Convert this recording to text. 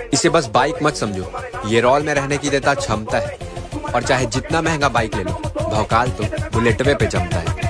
इसे बस बाइक मत समझो, ये रॉल में रहने की देता क्षमता है। और चाहे जितना महंगा बाइक ले लो, भौकाल तो बुलेटवे पे जमता है।